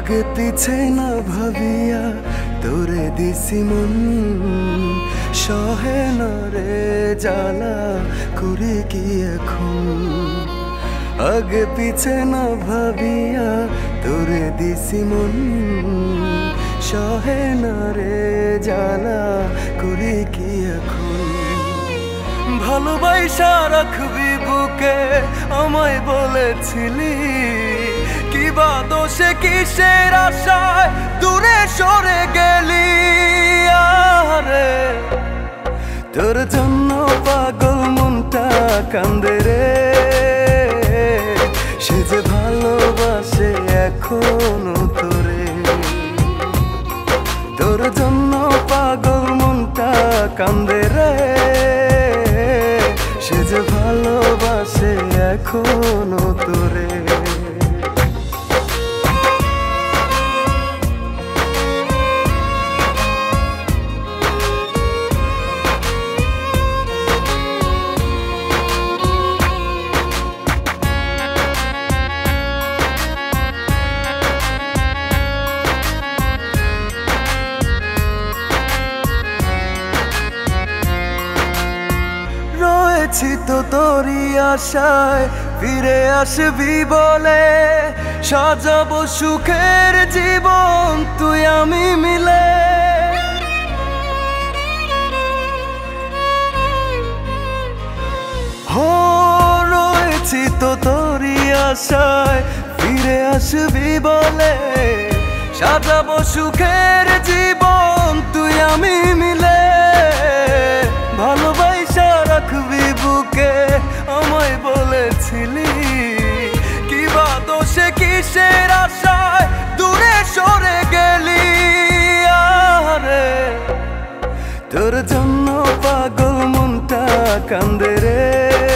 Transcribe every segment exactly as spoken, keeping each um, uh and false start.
आगे पीछे ना भाविया तोरे दिसी मन सहे ना रे जाला करे कि एखन आगे पीछे ना भाविया तोरे दिसी मन सहे ना रे जाला करे कि एखन ভালোবাসা রাখবি বুকে আমায় বলেছিলি কিবা দোষে কিসের আশায় দূরে সরে গেলি আরে তোর জন্য পাগল মনটা কান্দে রে সে যে ভালোবাসে এখনো তোরে তোর জন্য পাগল মনটা কান্দে রে সে যে ভালোবাসে এখনো তোরে তো তোরি আশায় ফিরে আসবি বলে সাজাবো সুখের জীবন তুই আমি মিলে হো রয়েছি তো তোরি আশায় ফিরে আসবি বলে সাজাবো সুখের জীবন তুই আমি মিলে ভালোবাসা রাখবি বুকে আমায় বলেছিলি কিবা দোষে কিসের আশায় দূরে সরে গেলি আরে তোর জন্য পাগল মনটা কান্দে রে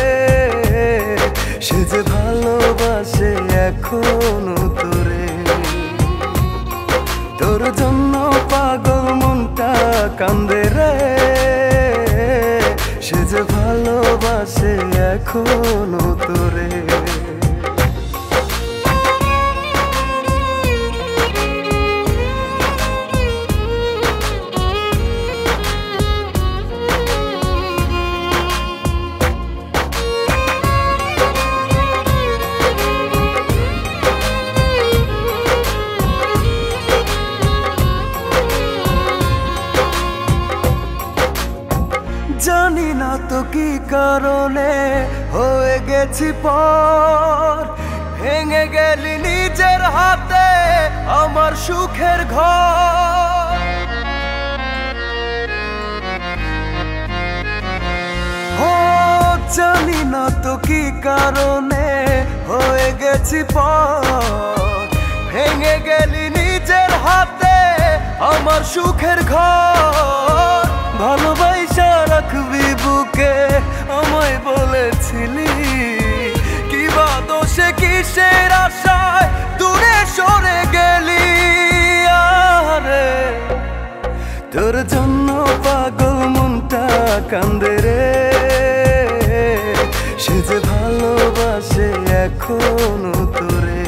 সে যে ভালোবাসে এখনো তোরে তোর জন্য পাগল মনটা কান্দে রে সে যে ভালোবাসে এখনো তোরে জানি না তো কি কারণে হয়ে গেছি পর ভেঙে গেলি নিজের হাতে আমার সুখের ঘর ও জানি না তো কি কারণে হয়ে গেছি পর ভেঙে গেলি নিজের হাতে আমার সুখের ঘর ভালোবাসা রাখবি বুকে আমায় বলেছিলি কিবা দোষে কিসের আশায় দূরে সরে গেলি আরে তোর জন্য পাগল মনটা কান্দে রে সে যে ভালোবাসে এখনো তোরে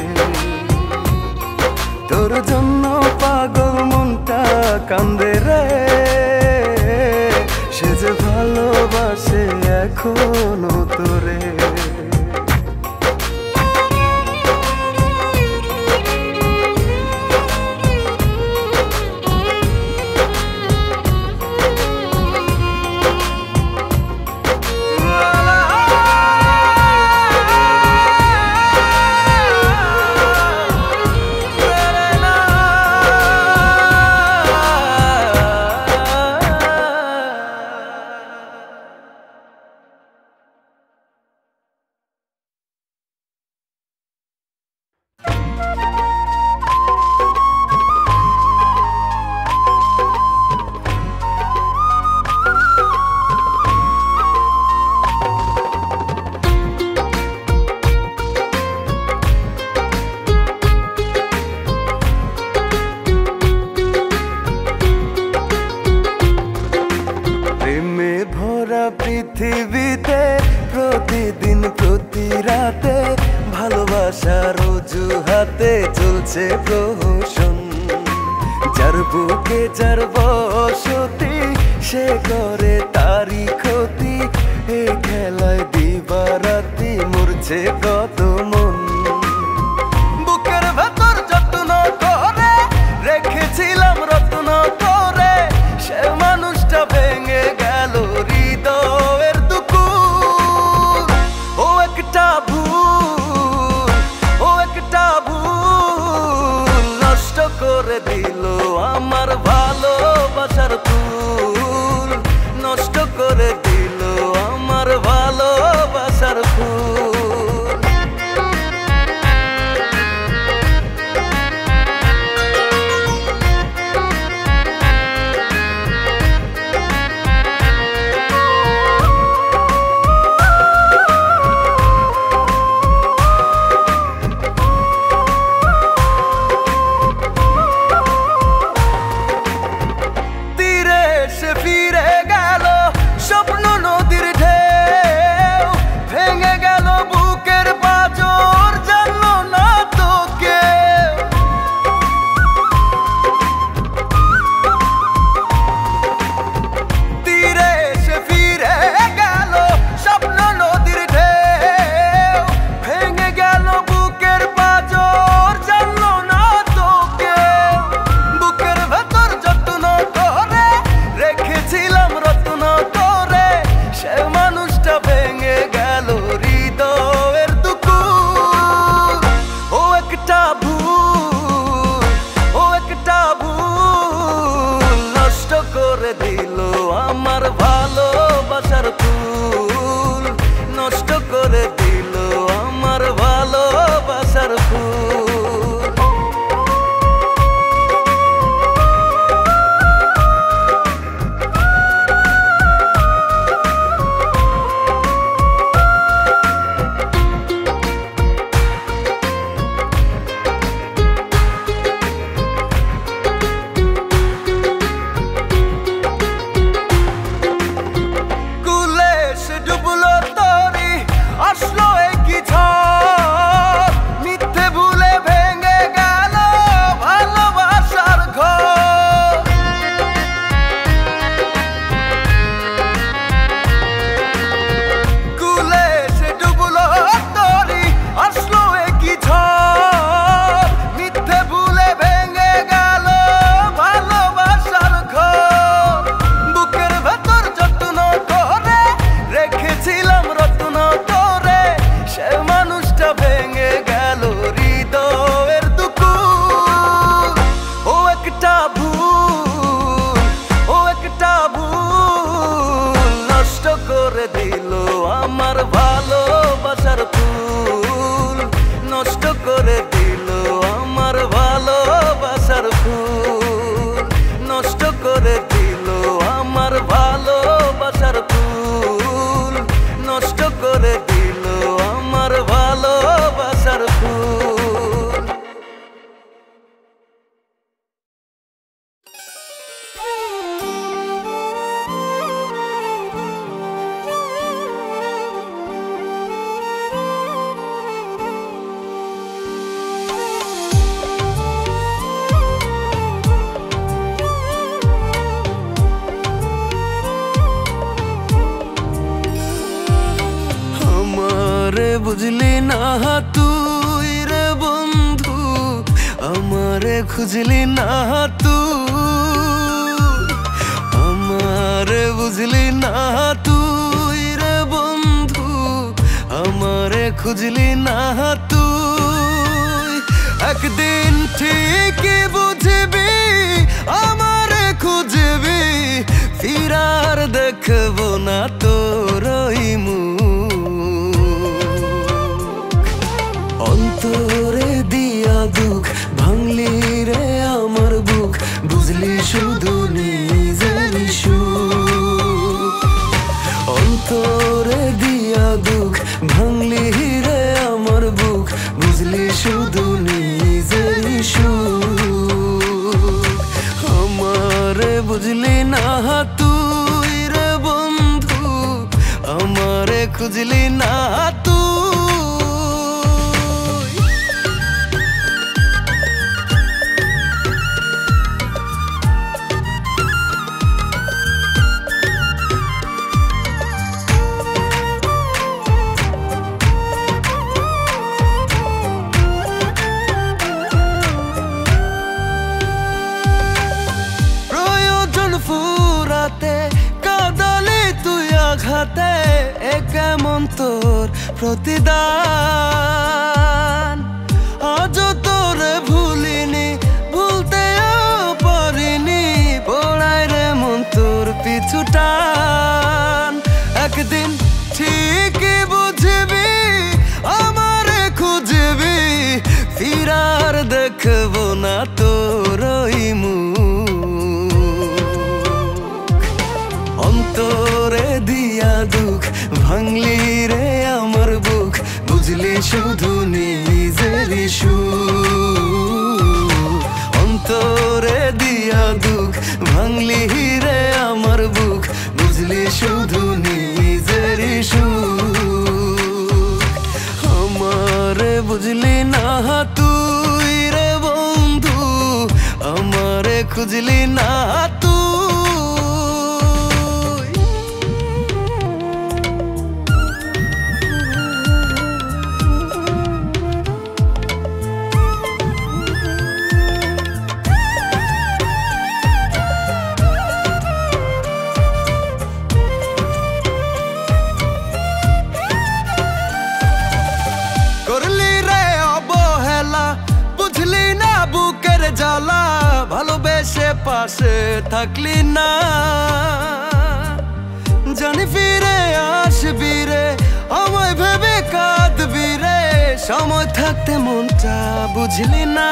তোর জন্য পাগল মনটা কান্দে রে সে যে ভালোবাসে এখনো তোরে পৃথিবীতে প্রতিদিন প্রতি রাতে ভালোবাসার অজুহাতে চলছে প্রহসন। যার বুকে যার বসতি সে করে তারি ক্ষতি। এই খেলায় দিবারাতি মরছে কত মন। বুকের ভেতর যত্ন করে রেখেছিলাম রত্ন করে, সে মানুষটা ভেঙে গেল হৃদয়ের দুকুর। ও একটা ভুল, ও একটা ভুল নষ্ট করে দিল আমার ভালোবাসার ফুল, নষ্ট করে দিল আমার ভালোবাসার ফুল। দিল আমার ভালোবাসার ফুল, নষ্ট করে দিল আমার ভালোবাসার ফুল। দিল আমার ভালোবাসার ফুল, নষ্ট করে দিল আমার ভালোবাসার ফুল, নষ্ট করে দিল আমার ভালোবাসার ফুল, নষ্ট করে দিল আমার ভালোবাসার ফুল। বুঝলি না তুই রে বন্ধু, আমারে খুঁজলি না তুই, আমারে বুঝলি না তুই রে বন্ধু, আমারে খুঁজলি না তুই। একদিন ঠিকই বুঝবি আমারে খুঁজবি, ফিরার দেখবো না তোর ওই মুখ। অন্তরে দিয়া দুঃখ ভাঙলি রে আমার বুক, বুঝলি শুধু নিজের সুখ। অন্তরে দিয়া দুঃখ ভাঙলি রে আমার বুক, বুঝলি শুধু নিজের সুখ। আমারে বুঝলি না তুই রে বন্ধু, আমারে খুঁজলি না তুই। হাতে এ কেমন তোর প্রতিদান। আজ তোরে ভুলিনি, ভুলতেও পারিনি, পড়ায় রে মন তোর পিছু টান। একদিন ঠিকই বুঝবি, আমারে খুঁজবি, ফিরার দেখবো না তোর ওই মুখ। অন্তরে দিয়া দুঃখ ভাঙলি রে আমার বুক, বুঝলি শুধু নিজেরই সুখ। অন্তরে দিয়া দুঃখ ভাঙলি রে আমার বুক, বুঝলি শুধু নিজেরই সুখ। আমারে বুঝলি না তুই রে বন্ধু, আমারে খুঁজলি না তুই। করলি রে অবহেলা, বুঝলি না বুকের জ্বালা, ভালোবেসে পাশে থাকলি না। জানি ফিরে আসবি রে, আমায় ভেবে কাঁদবি রে, সময় থাকতে মনটা বুঝলি না।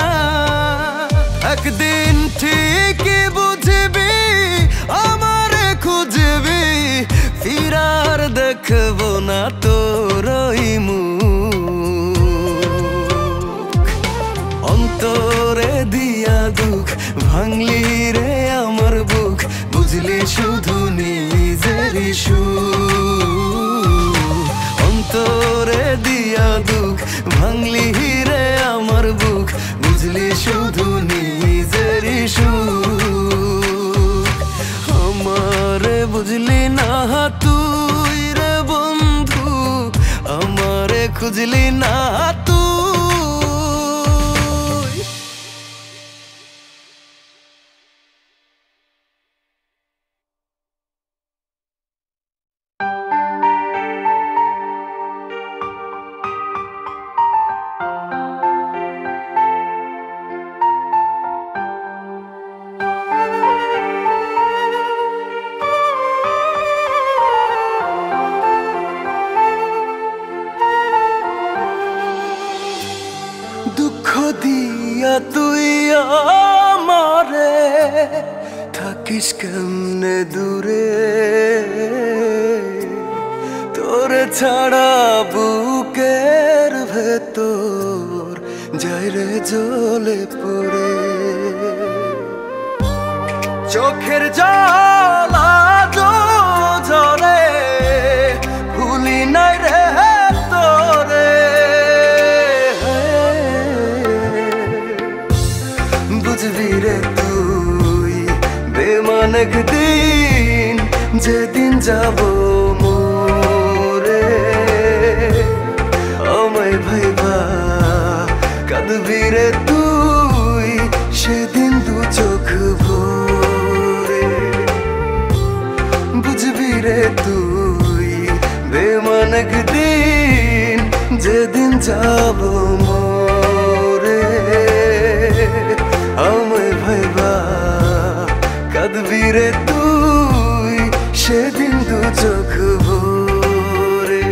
একদিন ঠিকই বুঝবি, আমারে খুঁজবি, ফিরার দেখবো না তোর ওই মুখ। অন্তরে দিয়া দুঃখ ভাঙলি রে আমার বুক, বুঝলি শুধু নিজেরই সুখ। অন্তরে দিয়া দুঃখ ভাঙলি রে আমার বুক, বুঝলি শুধু নিজেরই সুখ। আমারে বুঝলি না তুই রে বন্ধু, আমারে খুঁজলি না তুই। দুঃখ দিয়া তুই আমারে থাকিস কেমনে দূরে, তোরে ছাড়া বুকের ভেতর যাই রে জ্বলে পড়ে। চোখের জল আজ ঝরে, ভুলি নাই রে তোরে। বুঝবি রে তুই বেমান একদিন, যেদিন যাব মোরে, আমায় ভাইবা কাঁদবি রে তুই, সেদিন দু চোখ ভরে। বুঝবি রে তুই বেমান একদিন, যেদিন যাব মোরে, আমায় ভাইবা কাঁদবি রে তুই, সেদিন দু চোখ ভরে।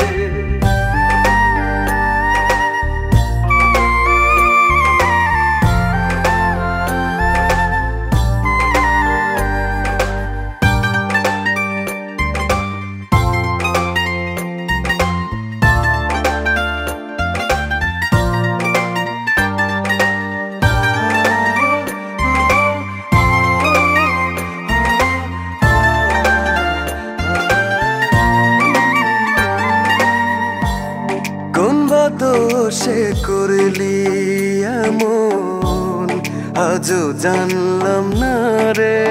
দোষে করলি এমন, আজও জানলাম না রে,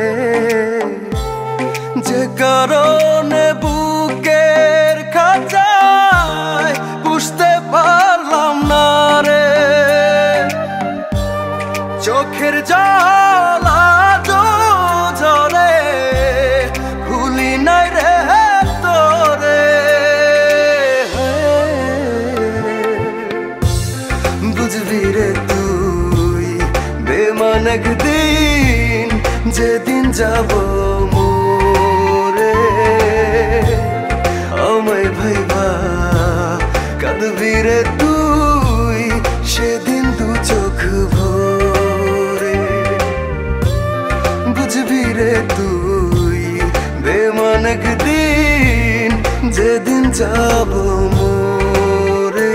যে কারণে বুকের খাঁচায় বুঝতে পারলাম না রে। চোখের জল আজও ঝরে, ভুলি নাই রে তো বেমান একদিন যেদিন যাব মোরে আমায় ভাইবা কাঁদবি রে তুই সেদিন দু চোখ ভরে বুঝবি রে তুই বেমান একদিন যেদিন যাব মোরে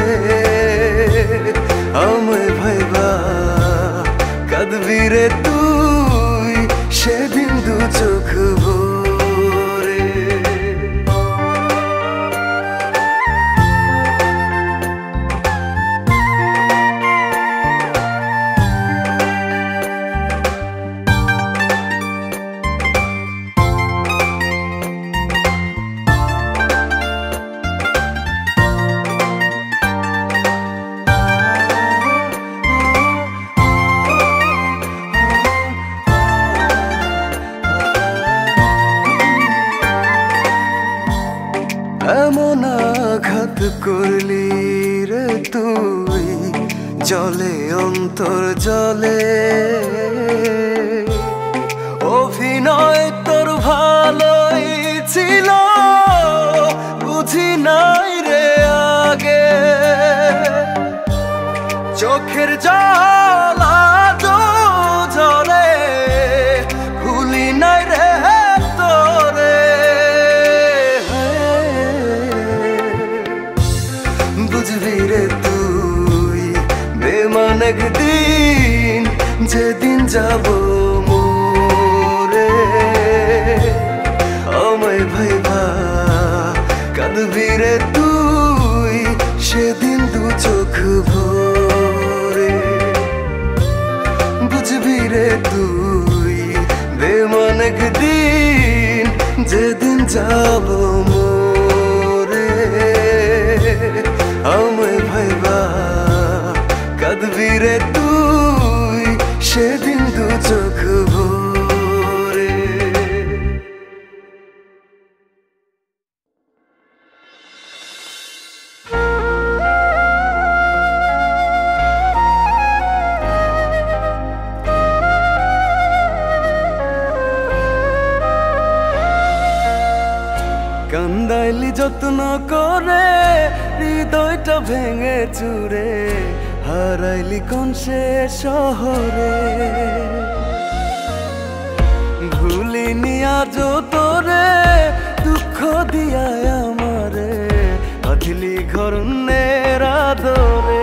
আমায় ভাইবা কাঁদবি রে তুই সেদিন দু চোখ ভরে এমন আঘাত করলি রে তুই জলে অন্তর জলে অভিনয় তোর ভালোই ছিল বুঝি নাই রে আগে চোখের জল আজো ঝরে ভুলি নাই রে বুঝবি রে তুই বেমান একদিন যেদিন যাব মোরে আমায় ভাইবা কাঁদবি রে তুই সেদিন দু চোখ ভরে বুঝবি রে তুই বেমান একদিন যেদিন যাব মোরে আমায় ভাইবা কাঁদবি রে তুই সেদিন দু চোখ ভরে কান্দাইলি যত্ন করে হৃদয়টা ভেঙে চুরে হারাইলি কোন সে শহরে ভুলিনি আজও তোরে দুঃখ দিয়া আমারে বাঁধিলি ঘরনের আদরে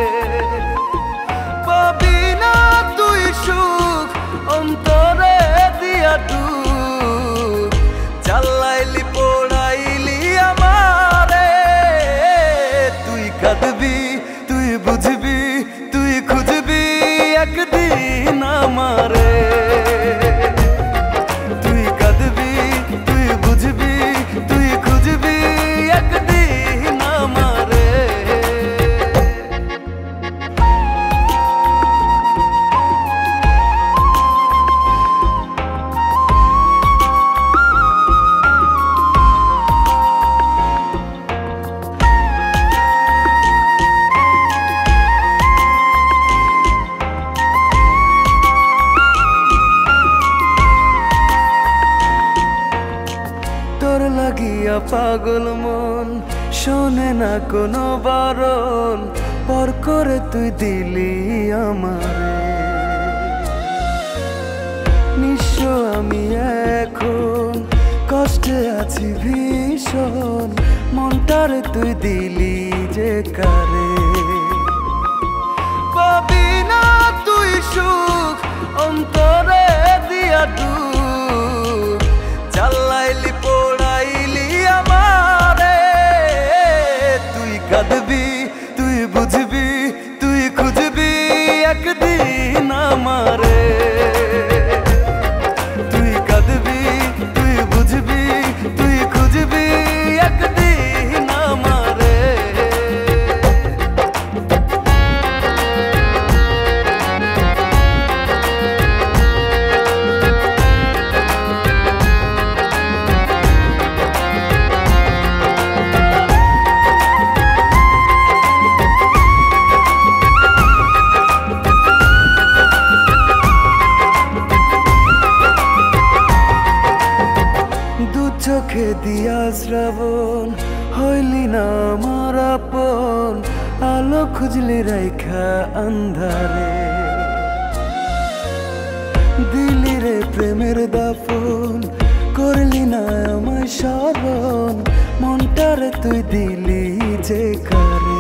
পাবি না তুই সুখ অন্তরে দিয়া দুঃখ চালাইলি পড়াইলি আমারে তুই কাঁদবি তুই বুঝবি তুই খুঁজবি একদিন আমারে তুই কাঁদবি তুই বুঝবি তুই খুঁজবি একদিন আমারে লাগিয়া পাগল মন শোনে না কোনো বারণ পর করে তুই দিলি আমারে নিঃস্ব আমি এখন কষ্টে আছি ভীষণ মনটারে তুই দিলি যে কারে পাবি না তুই সুখ অন্তরে দিয়া দুঃখ চালাইলি পড়াইলি আমারে তুই কাঁদবি তুই বুঝবি তুই খুঁজবি একদিন আমারে তুই কাঁদবি তুই বুঝবি তুই খুঁজবি একদিন আমারে দিয়া শ্রাবণ হইলি না আমার আপন আলো খুঁজলি রাইখা আন্ধারে দিলি রে প্রেমের দাফন করলি না আমায় স্মরণ মনটারে তুই দিলি যে কারে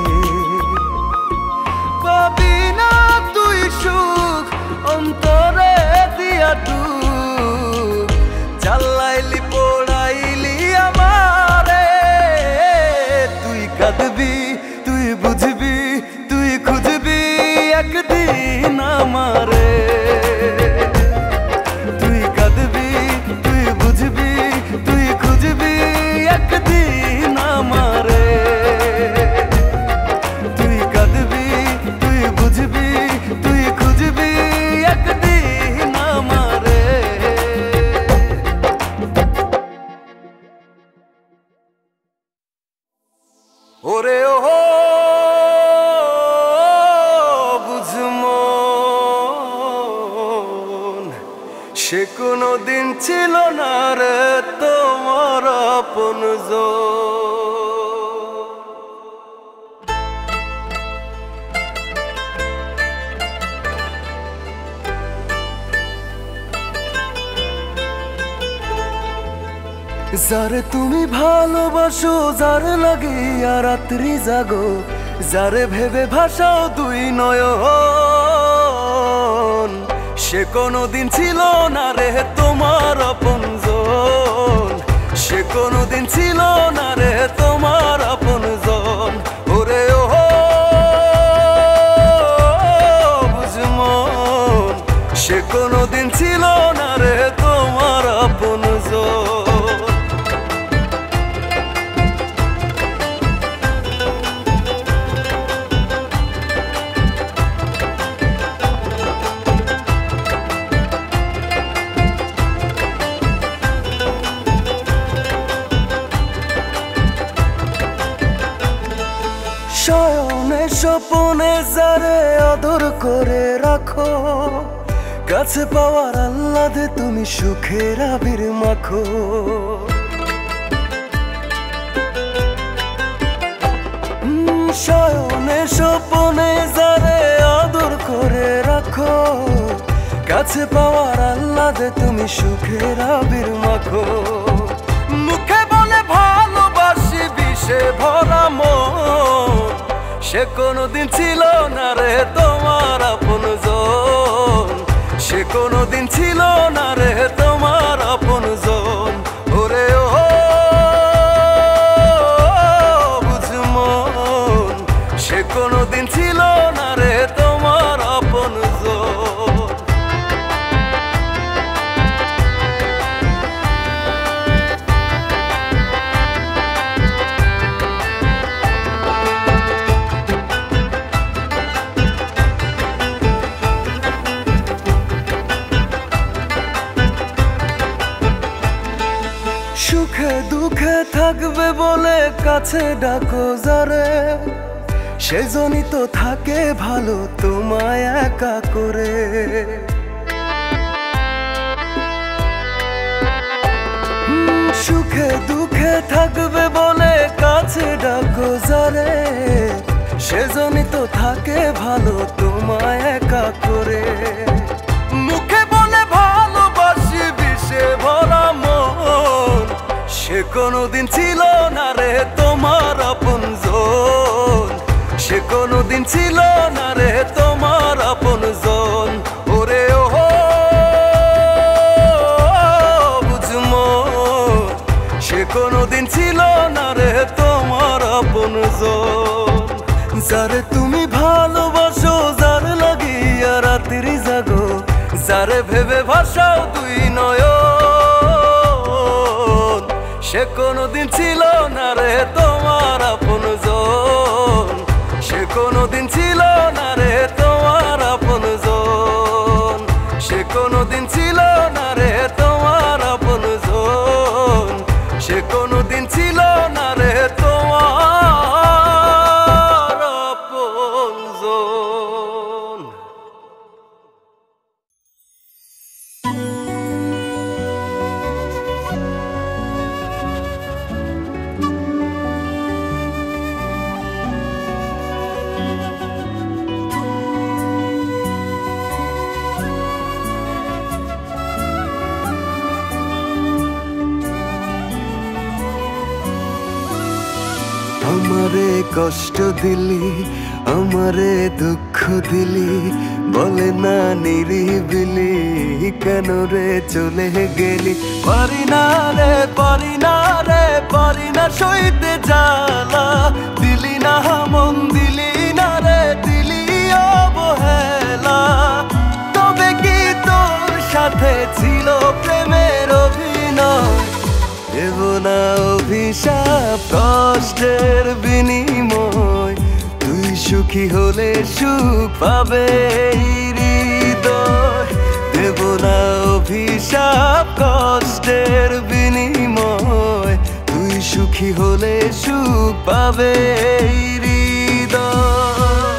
পাবি না তুই সুখ অন্তরে দিয়া টুক জ্বালাইলি পোড়াইলি আমারে তুই কাঁদবি তুই বুঝবি তুই খুঁজবি একদিন আমারে তুই কাঁদবি তুই বুঝবি তুই খুঁজবি একদিন আমারে তুই কাঁদবি তুই বুঝবি তুই খুঁজবি একদিন আমারে ওরে ও বুঝমন সে কোনো দিন ছিল না রে তোমার আপনজন যারে তুমি ভালোবাসো যারে লাগিয়া রাত্রি জাগো যারে ভেবে ভাসাও দুই নয়ন সে কোনোদিন ছিল না রে তোমার আপনজন সে কোনোদিন ছিল না রে তোমার আপনজন ওরে ও বুঝমন সে কোনোদিন ছিল না রে তোমার আপনজন শয়নে স্বপনে যারে আদর করে রাখো কাছে পাওয়ার আহ্লাদে তুমি সুখের আবির মাখো শয়নে স্বপনে যারে আদর করে রাখো কাছে পাওয়ার আহ্লাদে তুমি সুখের আবির মাখো মুখে বলে ভালোবাসি বিষে ভরা মন সে কোনোদিন ছিল না রে তোমার আপনজন সে কোনোদিন ছিল না রে তোমার আপনজন ওরে ও বুঝমন সে কোনোদিন ছিল না রে তোমার আপনজন সুখে দুঃখে থাকবে বলে কাছে ডাকো যারে সেজনই তো থাকে ভালো তোমায় একা করে সুখে দুঃখে থাকবে বলে কাছে ডাকো যারে সেজনই তো থাকে ভালো তোমায় একা করে মুখে বলে ভালোবাসি বিষে ভরা মন সে কোনোদিন ছিল না রে তোমার আপনজন সে কোনোদিন ছিল না রে তোমার আপনজন ওরে ও বুঝমন সে কোনোদিন ছিল না রে তোমার আপনজন যারে তুমি ভালোবাসো যারে লাগিয়া রাত্রি জাগো যারে ভেবে ভাসাও দুই নয়ন সে কোনোদিন ছিল না রে তোমার আপনজন সে কোনোদিন ছিল না রে তোমার আপনজন সে কোনোদিন ছিল না রে তোমার আপনজন সে কোনোদিন ছিল না রে তোমার আপনজন আমারে কষ্ট দিলি, আমারে দুঃখ দিলি, বলে না নিরিবিলি কেন রে চলে গেলি। পারি না রে পারি না রে পারি না সইতে জ্বালা, দিলি না মন দিলি না রে দিলি অবহেলা। তবে কি তোর সাথে ছিল প্রেমের অভিনয়, দেব না অভিশাপ কষ্টের বিনিময়। তুই সুখী হলে সুখ পাবে হৃদয়, দেব না অভিশাপ কষ্টের বিনিময়। তুই সুখী হলে সুখ পাবে হৃদয়।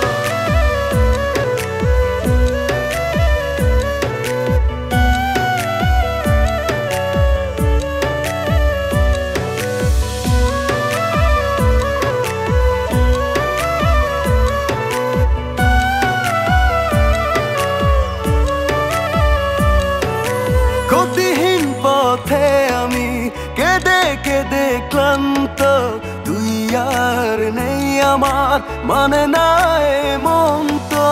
গতিহীন পথে আমি কেঁদে কেঁদে ক্লান্ত, তুই আর নেই আমার মানে না মন তো।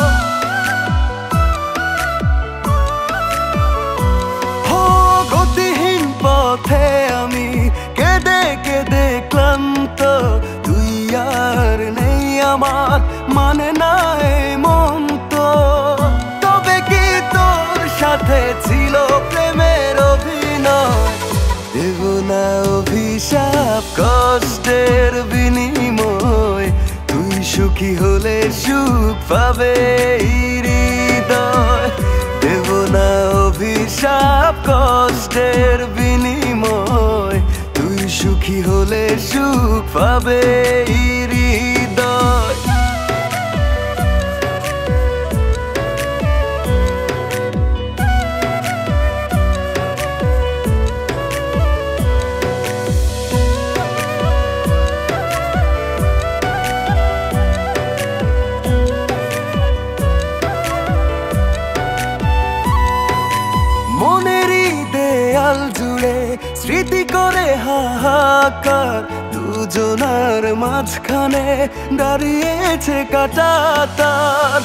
হো গতিহীন পথে আমি কেঁদে কেঁদে ক্লান্ত, তুই আর নেই আমার মানে না মন তো। তবে কি তোর সাথে ছিল প্রেমের অভিনয়, দেব না অভিশাপ কষ্টের বিনিময়। তুই সুখী হলে সুখ পাবে হৃদয়, দেব না অভিশাপ কষ্টের বিনিময়। তুই সুখী হলে সুখ পাবে হৃদয়। মনেরই দেয়াল জুড়ে স্মৃতি করে হাহাকার, দুজনার মাঝখানে দাঁড়িয়েছে কাঁটাতার।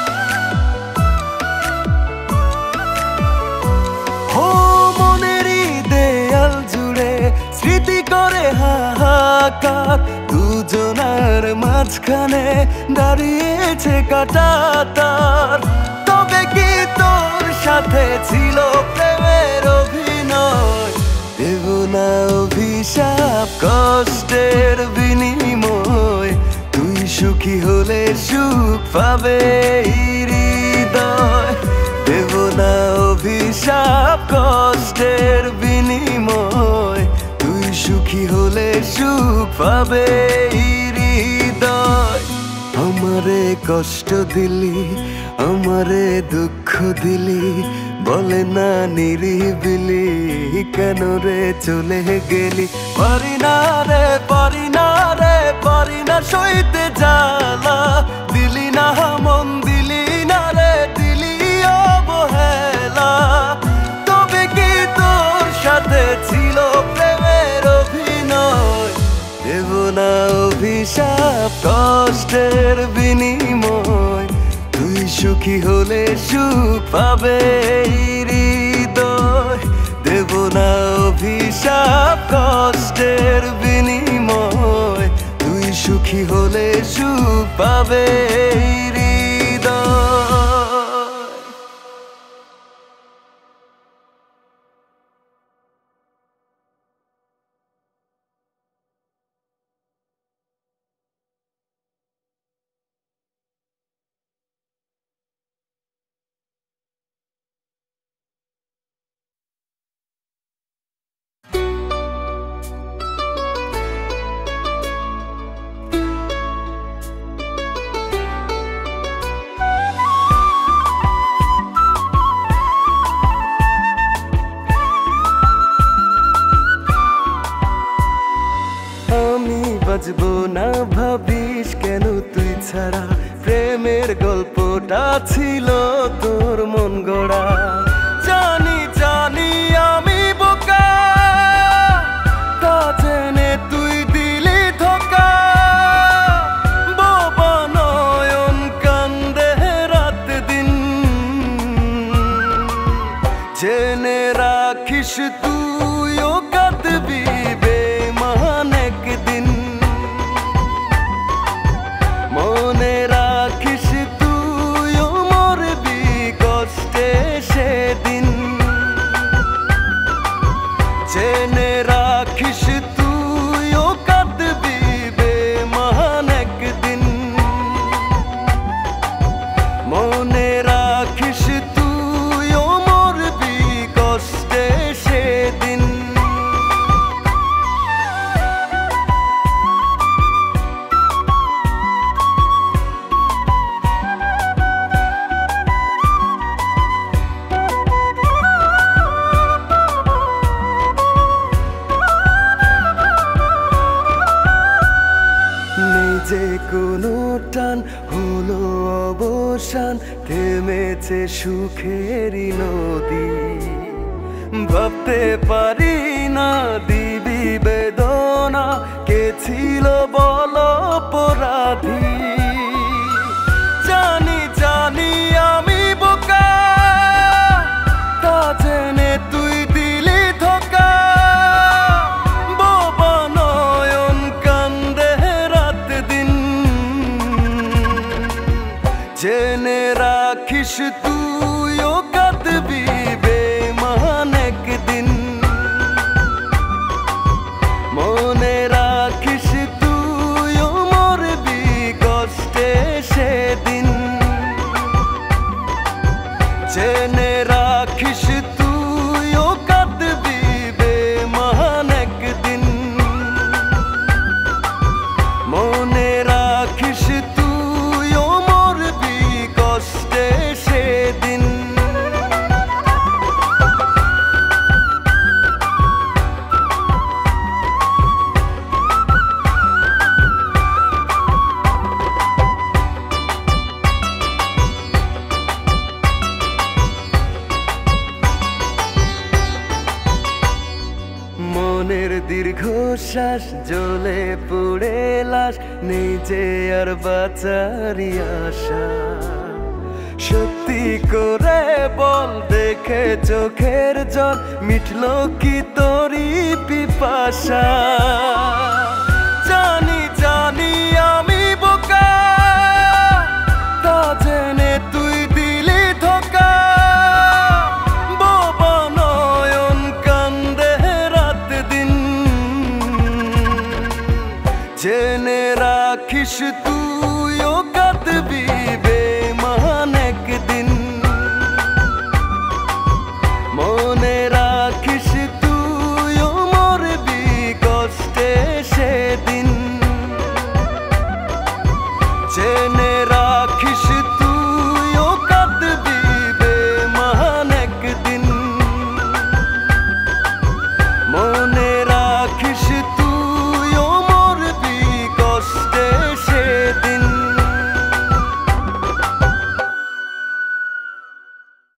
হো মনেরই দেয়াল জুড়ে স্মৃতি করে হাহাকার, দুজনার মাঝখানে দাঁড়িয়েছে কাঁটাতার। তবে কি তোর সাথে ছিল প্রেমের অভিনয়, দেব না অভিশাপ কষ্টের বিনিময়। তুই সুখী হলে সুখ পাবে হৃদয়, দেব না অভিশাপ কষ্টের বিনিময়। তুই সুখী হলে সুখ পাবে হৃদয়। আমারে কষ্ট দিলি, আমারে দুঃখ দিলি, বলে না নিরিবিলি কেন রে চলে গেলি। পারি না রে পারি না রে পারি না সইতে জ্বালা, দিলি না মন দিলি না রে দিলি অবহেলা। তবে কি তোর সাথে ছিল প্রেমের অভিনয়, দেব না অভিশাপ কষ্টের বিনিময়। তুই সুখী হলে সুখ পাবে হৃদয়, দেব না অভিশাপ কষ্টের বিনিময়। তুই সুখী হলে সুখ পাবে হৃদয়। বাজবো না ভাবিস কেন তুই ছাড়া, প্রেমের গল্পটা ছিল তোর মন গড়া। জানি জানি আমি বোকা, তা জেনে তুই দিলি ধোকা। জেনে রাখিস তুইও কাঁদবি বেমান একদিন, মনে রাখিস তুইও মরবি কষ্টে সেদিন। জেনে রাখিস তুইও কাঁদবি বেমান একদিন, মনে রাখিস তুইও মরবি কষ্টে সেদিন। যে কোনো টান হলো অবসান, থেমেছে সুখেরই নদী। ভাবতে পারি না দিবি বেদনা, কে ছিল বল অপরাধী। জানি জানি আমি বোকা, তা জেনে তুই দিলি ধোকা। বোবা নয়ন কান্দে রাত দিন, জেনে রাখিস তুইও কাঁদবি বেমান একদিন, মনে রাখিস তুইও মরবি কষ্টে সেদিন। জেনে রাখিস তুইও কাঁদবি বেমান একদিন, মনে রাখিস তুইও মরবি কষ্টে সেদিন। মনের দীর্ঘশ্বাস জ্বলে পুড়ে লাশ, নেই যে আর বাঁচারি আশা। সত্যি করে বল দেখে চোখের জল, মিটলো কি তোরই পিপাসা।